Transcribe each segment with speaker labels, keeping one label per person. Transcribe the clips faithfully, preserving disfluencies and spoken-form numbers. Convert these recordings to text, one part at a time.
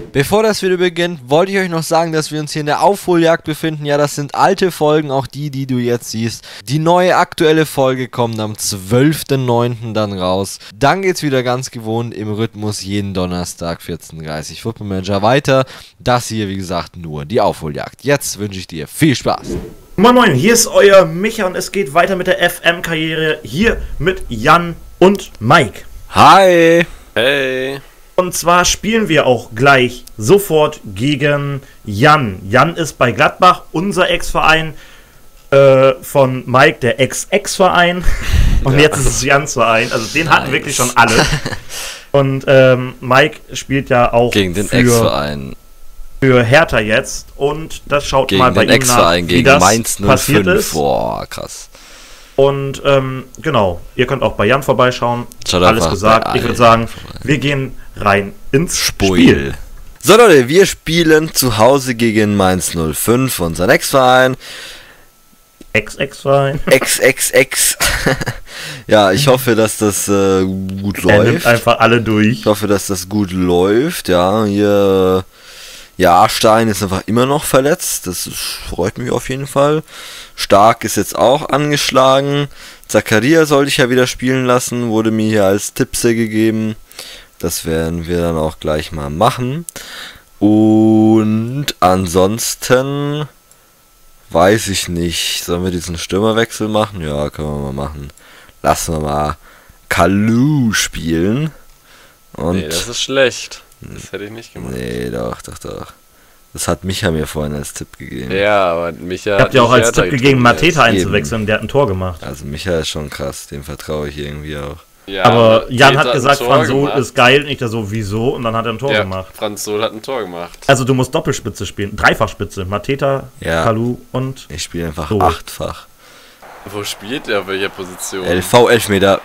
Speaker 1: Bevor das Video beginnt, wollte ich euch noch sagen, dass wir uns hier in der Aufholjagd befinden. Ja, das sind alte Folgen, auch die, die du jetzt siehst. Die neue aktuelle Folge kommt am zwölften neunten dann raus. Dann geht's wieder ganz gewohnt im Rhythmus jeden Donnerstag vierzehn Uhr dreißig Football Manager weiter. Das hier, wie gesagt, nur die Aufholjagd. Jetzt wünsche ich dir viel Spaß.
Speaker 2: Moin Moin, hier ist euer Micha und es geht weiter mit der F M-Karriere hier mit Jan und Mike.
Speaker 1: Hi!
Speaker 3: Hey!
Speaker 2: Und zwar spielen wir auch gleich sofort gegen Jan. Jan ist bei Gladbach, unser Ex-Verein, äh, von Mike, der Ex-Ex-Verein. Und ja. Jetzt ist es Jans Verein. Also den nice. Hatten wirklich schon alle. Und ähm, Mike spielt ja auch
Speaker 1: gegen den
Speaker 2: für,
Speaker 1: Ex-Verein.
Speaker 2: Für Hertha jetzt. Und das schaut
Speaker 1: gegen
Speaker 2: mal bei
Speaker 1: den
Speaker 2: ihm nach,
Speaker 1: Ex-Verein,
Speaker 2: wie
Speaker 1: gegen
Speaker 2: das
Speaker 1: Mainz
Speaker 2: passiert
Speaker 1: null fünf.
Speaker 2: ist.
Speaker 1: Boah, krass.
Speaker 2: Und ähm, genau, ihr könnt auch bei Jan vorbeischauen.
Speaker 1: Schaut
Speaker 2: Alles gesagt. Ich würde sagen,
Speaker 1: vorbei.
Speaker 2: wir gehen rein ins
Speaker 1: Spiel.
Speaker 2: Spiel.
Speaker 1: So Leute, wir spielen zu Hause gegen Mainz null fünf, unseren Ex-Verein.
Speaker 2: Ex-Ex-Verein.
Speaker 1: Ex-Ex-Ex. Ja, ich hoffe, dass das äh, gut läuft.
Speaker 2: Er nimmt einfach alle durch.
Speaker 1: Ich hoffe, dass das gut läuft. Ja, hier... Ja, Stein ist einfach immer noch verletzt. Das freut mich auf jeden Fall. Stark ist jetzt auch angeschlagen. Zakaria sollte ich ja wieder spielen lassen. Wurde mir hier als Tippse gegeben. Das werden wir dann auch gleich mal machen. Und ansonsten weiß ich nicht. Sollen wir diesen Stürmerwechsel machen? Ja, können wir mal machen. Lassen wir mal Kalou spielen. Und
Speaker 3: nee, das ist schlecht. Das hätte ich nicht gemacht.
Speaker 1: Nee, doch, doch, doch. Das hat Micha mir vorhin als Tipp gegeben.
Speaker 3: Ja, aber Micha
Speaker 2: Ich hab dir auch als Tipp gegeben, Mateta
Speaker 1: Eben.
Speaker 2: einzuwechseln, der hat ein Tor gemacht.
Speaker 1: Also Micha ist schon krass, dem vertraue ich irgendwie auch.
Speaker 3: Ja,
Speaker 2: aber Jan hat gesagt,
Speaker 3: ein
Speaker 2: Franz Sol
Speaker 3: gemacht.
Speaker 2: ist geil, nicht da so, wieso? Und dann hat er ein Tor
Speaker 3: Ja,
Speaker 2: gemacht.
Speaker 3: Franz Sol hat ein Tor gemacht.
Speaker 2: Also du musst Doppelspitze spielen, Dreifachspitze. Mateta,
Speaker 1: Ja.
Speaker 2: Kalou und...
Speaker 1: Ich spiele einfach
Speaker 2: So.
Speaker 1: achtfach.
Speaker 3: Wo spielt er? Auf welcher Position?
Speaker 1: L V Elfmeter.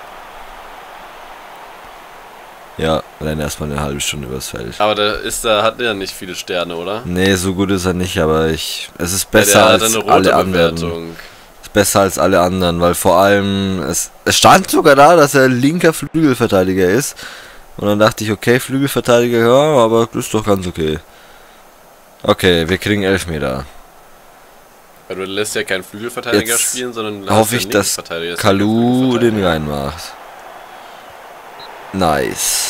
Speaker 1: Ja, dann erstmal eine halbe Stunde übers Feld.
Speaker 3: Aber da ist er, hat er nicht viele Sterne, oder?
Speaker 1: Nee, so gut ist er nicht, aber ich. Es ist
Speaker 3: Ja,
Speaker 1: besser
Speaker 3: der hat
Speaker 1: als
Speaker 3: eine rote
Speaker 1: alle anderen.
Speaker 3: Bewertung.
Speaker 1: Ist besser als alle anderen, weil vor allem. Es, es stand sogar da, dass er linker Flügelverteidiger ist. Und dann dachte ich, okay, Flügelverteidiger, ja, aber das ist doch ganz okay. Okay, wir kriegen Elfmeter.
Speaker 3: Weil du lässt ja keinen Flügelverteidiger
Speaker 1: Jetzt
Speaker 3: spielen, sondern
Speaker 1: hoffe ich, dass
Speaker 3: Linksverteidiger.
Speaker 1: Kalou den reinmacht. Nice.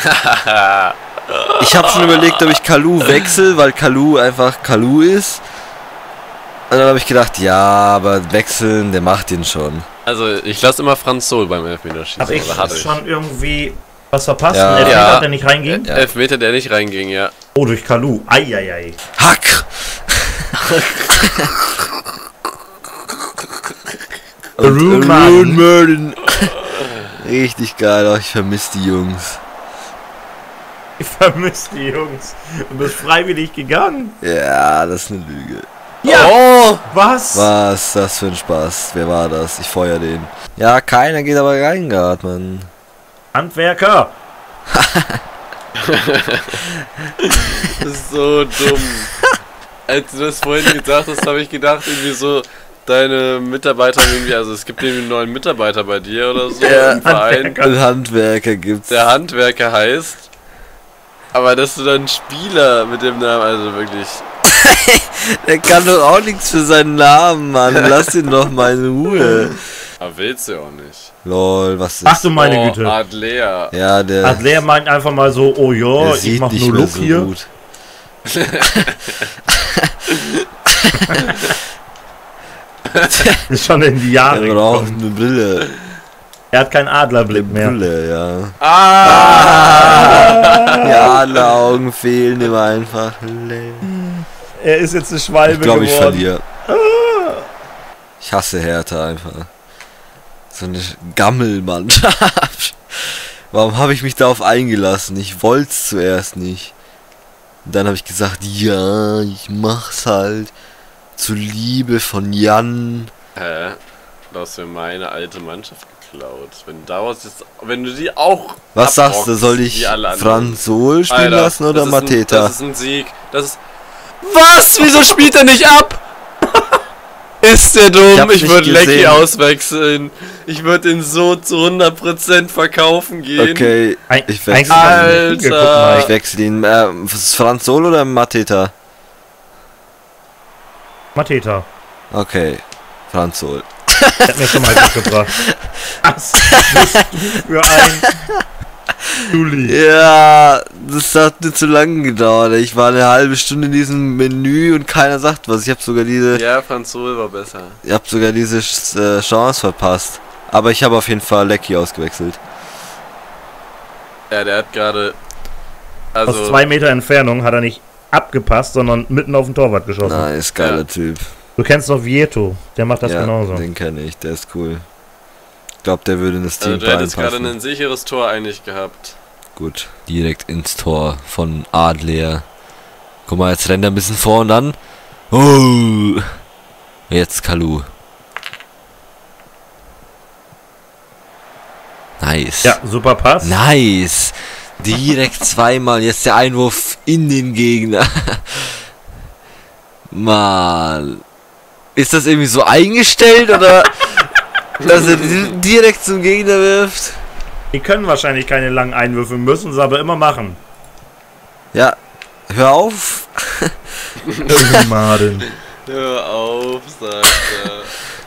Speaker 1: Ich habe schon überlegt, ob ich Kalou wechsle, weil Kalou einfach Kalou ist. Und dann habe ich gedacht, ja, aber wechseln, der macht den schon.
Speaker 3: Also ich lasse immer Franz Sol beim Elfmeterschießen.
Speaker 2: Hab ich
Speaker 3: oder hatte
Speaker 2: schon irgendwie was verpasst?
Speaker 1: Ja.
Speaker 2: Ein Elfmeter
Speaker 3: Ja.
Speaker 2: hat der nicht reinging?
Speaker 1: Ja.
Speaker 3: Elfmeter, der nicht reinging, ja.
Speaker 2: Oh, durch Kalou. Eieiei.
Speaker 1: Hack!
Speaker 2: Rune
Speaker 1: Rune Merlin. Richtig geil, oh, ich vermisse die Jungs.
Speaker 2: Ich vermisse die Jungs. Du bist freiwillig gegangen.
Speaker 1: Ja, das ist eine Lüge.
Speaker 2: Ja.
Speaker 3: Oh!
Speaker 2: Was?
Speaker 1: Was ist das für ein Spaß? Wer war das? Ich feuer den. Ja, keiner geht aber rein gerade, Mann.
Speaker 2: Handwerker.
Speaker 3: Das ist so dumm. Als du das vorhin gesagt hast, habe ich gedacht, irgendwie so, deine Mitarbeiter irgendwie, also es gibt irgendwie einen neuen Mitarbeiter bei dir oder so
Speaker 1: Ja,
Speaker 3: im Verein,
Speaker 2: Handwerker.
Speaker 1: Ein Handwerker gibt's.
Speaker 3: der Handwerker heißt. Aber dass du dann Spieler mit dem Namen, also wirklich.
Speaker 1: Der kann doch auch nichts für seinen Namen, Mann. Lass ihn doch mal in Ruhe.
Speaker 3: Aber willst du auch nicht.
Speaker 1: Lol, was ist
Speaker 2: Ach du meine
Speaker 3: oh,
Speaker 2: Güte.
Speaker 3: Adlea.
Speaker 1: Ja, der,
Speaker 2: Adler meint einfach mal so, oh ja,
Speaker 1: der
Speaker 2: ich
Speaker 1: sieht
Speaker 2: mach
Speaker 1: nicht
Speaker 2: nur
Speaker 1: mehr
Speaker 2: Look
Speaker 1: so
Speaker 2: hier.
Speaker 1: gut.
Speaker 2: Ist schon in die Jahre
Speaker 1: Er braucht
Speaker 2: gekommen.
Speaker 1: eine Brille.
Speaker 2: Er hat keinen Adlerblick mehr.
Speaker 1: Brille, ja.
Speaker 3: Ah!
Speaker 1: Ja, alle Augen fehlen ihm einfach.
Speaker 2: Er ist jetzt eine Schwalbe
Speaker 1: Ich glaube, ich
Speaker 2: geworden.
Speaker 1: verliere. Ich hasse Hertha einfach. So eine Gammelmannschaft. Warum habe ich mich darauf eingelassen? Ich wollte es zuerst nicht. Und dann habe ich gesagt, ja, ich mach's halt. Zur Liebe von Jan.
Speaker 3: Hä? Du hast mir meine alte Mannschaft geklaut. Wenn du daraus jetzt, wenn du die auch
Speaker 1: Was sagst du?
Speaker 3: abrockst,
Speaker 1: Soll ich
Speaker 3: wie alle anderen.
Speaker 1: Franz Sol spielen
Speaker 3: Alter,
Speaker 1: lassen oder
Speaker 3: das ist ein-
Speaker 1: Mateta?
Speaker 3: Das ist ein Sieg. Das ist. Was? Wieso spielt er nicht ab? Ist der
Speaker 1: Ich
Speaker 3: dumm?
Speaker 1: hab's
Speaker 3: Ich,
Speaker 1: nicht
Speaker 3: würde Lecky
Speaker 1: gesehen.
Speaker 3: auswechseln. Ich würde ihn so zu hundert Prozent verkaufen gehen.
Speaker 1: Okay,
Speaker 2: Ein-
Speaker 1: ich
Speaker 2: eigentlich
Speaker 1: wechsle.
Speaker 2: hast du nicht
Speaker 3: Alter.
Speaker 2: hingeguckt, Mike.
Speaker 1: Ich wechsle ihn. Äh, was ist Franz Sol oder Mateta?
Speaker 2: Mateta.
Speaker 1: Okay, Franz Sol.
Speaker 2: Hat mir schon mal mitgebracht. Was bist du für ein Juli?
Speaker 1: Ja, das hat nicht zu lange gedauert. Ich war eine halbe Stunde in diesem Menü und keiner sagt was. Ich habe sogar diese,
Speaker 3: Ja, Franzol war besser.
Speaker 1: ich habe sogar diese äh, Chance verpasst. Aber ich habe auf jeden Fall Lecky ausgewechselt.
Speaker 3: Ja, der hat gerade.
Speaker 2: Aus
Speaker 3: Also.
Speaker 2: zwei Meter Entfernung hat er nicht abgepasst, sondern mitten auf den Torwart geschossen.
Speaker 1: Nice, geiler
Speaker 3: Ja.
Speaker 1: Typ.
Speaker 2: Du kennst doch Vieto, der macht das
Speaker 1: ja,
Speaker 2: genauso.
Speaker 1: den kenne ich, der ist cool. Ich glaube, der würde in das Team
Speaker 3: Also du hättest gerade
Speaker 1: reinpassen.
Speaker 3: ein sicheres Tor eigentlich gehabt.
Speaker 1: Gut, direkt ins Tor von Adler. Guck mal, jetzt rennt er ein bisschen vor und dann. Oh! Jetzt Kalu. Nice.
Speaker 2: Ja, super Pass.
Speaker 1: Nice. Direkt zweimal. Jetzt der Einwurf in den Gegner. Mann. Ist das irgendwie so eingestellt oder dass er di- direkt zum Gegner wirft?
Speaker 2: Die können wahrscheinlich keine langen Einwürfe, müssen sie aber immer machen.
Speaker 1: Ja. Hör auf.
Speaker 2: Maden.
Speaker 3: Hör auf, sagt er.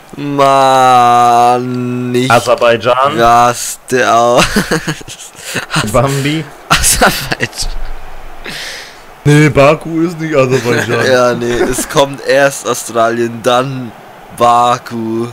Speaker 1: Mann. Ich
Speaker 2: Aserbaidschan,
Speaker 1: raste aus.
Speaker 2: Bambi.
Speaker 1: Aserbaidschan.
Speaker 2: Nee, Baku ist nicht Aserbaidschan.
Speaker 1: Ja, nee, es kommt erst Australien, dann Baku.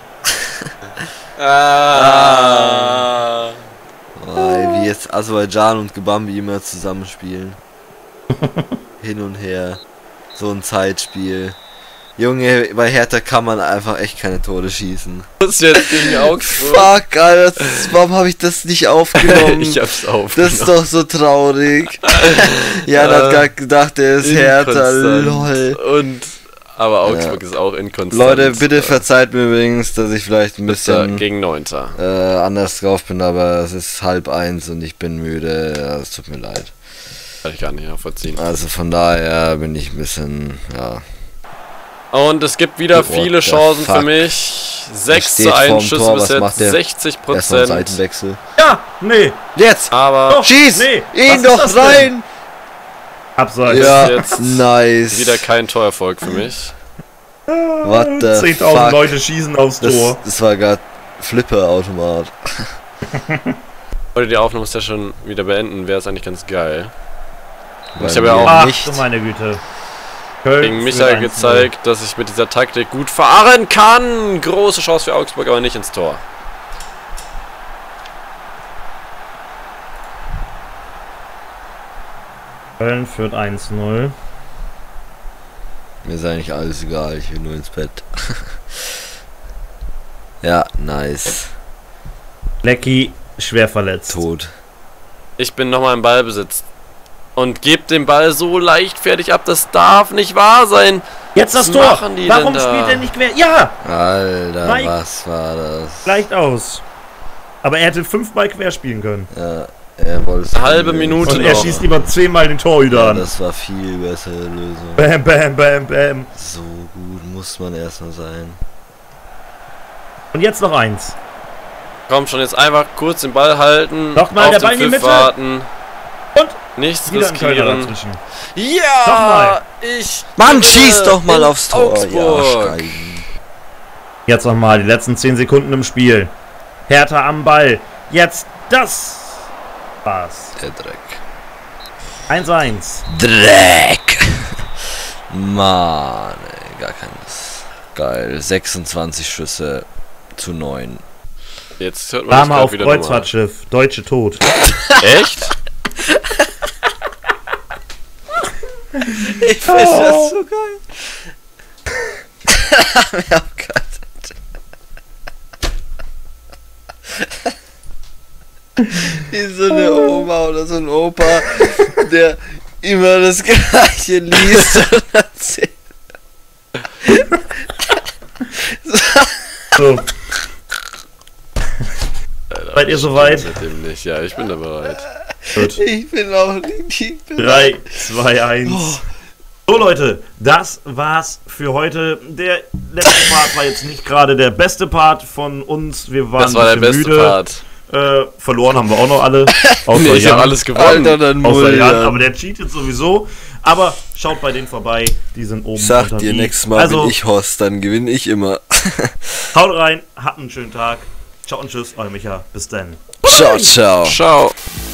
Speaker 3: Ah.
Speaker 1: Ey, wie jetzt Aserbaidschan und Gebambi immer zusammenspielen. Hin und her. So ein Zeitspiel. Junge, bei Hertha kann man einfach echt keine Tore schießen.
Speaker 3: Was jetzt gegen Augsburg?
Speaker 1: Fuck, Alter, das, warum habe ich das nicht aufgenommen?
Speaker 3: Ich hab's
Speaker 1: Das
Speaker 3: aufgenommen.
Speaker 1: ist doch so traurig. Jan hat
Speaker 3: Äh,
Speaker 1: gerade gedacht, er ist Hertha,
Speaker 3: Inkonstant.
Speaker 1: lol.
Speaker 3: Und. Aber Augsburg ist auch inkonstant.
Speaker 1: Leute, bitte verzeiht mir übrigens, dass ich vielleicht ein
Speaker 3: Ist er
Speaker 1: bisschen
Speaker 3: gegen Neunter.
Speaker 1: äh, anders drauf bin, aber es ist halb eins und ich bin müde. Ja, es tut mir leid.
Speaker 3: Kann ich gar nicht nachvollziehen.
Speaker 1: Also von daher bin ich ein bisschen, ja.
Speaker 3: Und es gibt wieder
Speaker 1: What
Speaker 3: viele
Speaker 1: the
Speaker 3: Chancen
Speaker 1: fuck?
Speaker 3: für mich. sechs
Speaker 1: steht
Speaker 3: zu eins
Speaker 1: vorm
Speaker 3: Schüsse
Speaker 1: Tor,
Speaker 3: bis
Speaker 1: was
Speaker 3: jetzt,
Speaker 1: macht der?
Speaker 3: sechzig
Speaker 1: Erstmal
Speaker 3: Prozent.
Speaker 1: Seitenwechsel.
Speaker 2: Ja, nee.
Speaker 1: Jetzt!
Speaker 3: Aber
Speaker 2: Doch.
Speaker 1: Schieß!
Speaker 2: nee, was
Speaker 1: ihn
Speaker 2: ist
Speaker 1: doch
Speaker 2: das denn?
Speaker 1: rein!
Speaker 2: Abseits.
Speaker 1: Ja,
Speaker 3: jetzt
Speaker 1: nice.
Speaker 3: wieder kein Torerfolg für mich.
Speaker 1: What the
Speaker 2: zehntausend
Speaker 1: fuck?
Speaker 2: Leute schießen aufs
Speaker 1: Das,
Speaker 2: Tor.
Speaker 1: das war gerade Flipper-Automat.
Speaker 3: Heute die Aufnahme ist ja schon wieder beenden, wäre es eigentlich ganz geil.
Speaker 1: Bei
Speaker 3: ich habe ja
Speaker 1: mir
Speaker 3: auch
Speaker 2: Ach
Speaker 1: nicht.
Speaker 2: du meine Güte. Köln
Speaker 3: gegen
Speaker 2: führt
Speaker 3: Michael
Speaker 2: eins null.
Speaker 3: gezeigt, dass ich mit dieser Taktik gut fahren kann. Große Chance für Augsburg, aber nicht ins Tor.
Speaker 2: Köln führt eins null.
Speaker 1: Mir ist eigentlich alles egal, ich will nur ins Bett. Ja, nice.
Speaker 2: Lecky schwer verletzt.
Speaker 1: Tot.
Speaker 3: Ich bin nochmal im Ballbesitz. Und gebt den Ball so leichtfertig ab, das darf nicht wahr sein.
Speaker 2: Jetzt das
Speaker 3: Was
Speaker 2: Tor.
Speaker 3: machen die
Speaker 2: Warum
Speaker 3: denn da?
Speaker 2: spielt er nicht quer? Ja,
Speaker 1: Alter,
Speaker 2: Mike.
Speaker 1: was war das?
Speaker 2: leicht aus. Aber er hätte fünfmal quer spielen können.
Speaker 1: Ja, er wollte es
Speaker 3: Eine halbe
Speaker 1: nicht.
Speaker 3: Minute
Speaker 2: Und er
Speaker 3: noch.
Speaker 2: schießt lieber zehnmal den Torhüter
Speaker 1: Ja,
Speaker 2: an.
Speaker 1: das war viel bessere Lösung.
Speaker 2: Bam, bam, bam, bam.
Speaker 1: So gut muss man erstmal sein.
Speaker 2: Und jetzt noch eins.
Speaker 3: Komm schon, jetzt einfach kurz den Ball halten.
Speaker 2: Nochmal,
Speaker 3: auf
Speaker 2: der
Speaker 3: den
Speaker 2: Ball in die
Speaker 3: Pfiff
Speaker 2: Mitte.
Speaker 3: warten.
Speaker 2: Und
Speaker 3: Nichts
Speaker 2: wieder ein Kölner
Speaker 3: riskieren.
Speaker 2: dazwischen.
Speaker 3: Ja!
Speaker 2: Nochmal.
Speaker 3: Ich.
Speaker 1: Mann,
Speaker 3: gewinne
Speaker 1: schieß doch mal
Speaker 3: in
Speaker 1: aufs Tor. Ja,
Speaker 3: Augsburg.
Speaker 1: steigen.
Speaker 2: Jetzt nochmal, die letzten zehn Sekunden im Spiel. Hertha am Ball. Jetzt das war's.
Speaker 1: Der Dreck.
Speaker 2: eins eins.
Speaker 1: Dreck! Mann, ey, gar keines. Geil, sechsundzwanzig Schüsse zu neun.
Speaker 3: Jetzt hört man
Speaker 2: War
Speaker 3: das
Speaker 2: mal
Speaker 3: grad
Speaker 2: auf
Speaker 3: wieder nochmal.
Speaker 2: Kreuzfahrtschiff. Deutsche Tod.
Speaker 3: Echt?
Speaker 1: Ich finde das so geil. Wir haben grad- Wie so eine Oma oder so ein Opa, der immer das Gleiche liest und erzählt.
Speaker 2: So.
Speaker 3: Alter,
Speaker 2: Seid ihr soweit?
Speaker 3: Mit dem nicht. Ja, ich bin da bereit.
Speaker 2: Gut.
Speaker 1: Ich bin auch nicht. Ich bin
Speaker 2: drei, zwei, eins. So Leute, das war's für heute. Der letzte Part war jetzt nicht gerade der beste Part von uns. Wir waren
Speaker 3: Das war der
Speaker 2: ein
Speaker 3: beste
Speaker 2: bisschen müde.
Speaker 3: Part.
Speaker 2: Äh, verloren haben wir auch noch alle. Außer
Speaker 3: Nee, ich
Speaker 2: Jan.
Speaker 3: habe alles gewonnen.
Speaker 1: Alter, dann
Speaker 2: Außer
Speaker 1: Mull,
Speaker 2: Jan,
Speaker 1: Jan.
Speaker 2: aber der cheatet sowieso. Aber schaut bei denen vorbei, die sind oben.
Speaker 1: Sag
Speaker 2: unter
Speaker 1: dir,
Speaker 2: die.
Speaker 1: nächstes Mal
Speaker 2: also,
Speaker 1: bin ich Host, dann gewinne ich immer.
Speaker 2: haut rein, habt einen schönen Tag. Ciao und tschüss, euer Micha. Bis dann.
Speaker 1: Ciao, ciao.
Speaker 3: Ciao.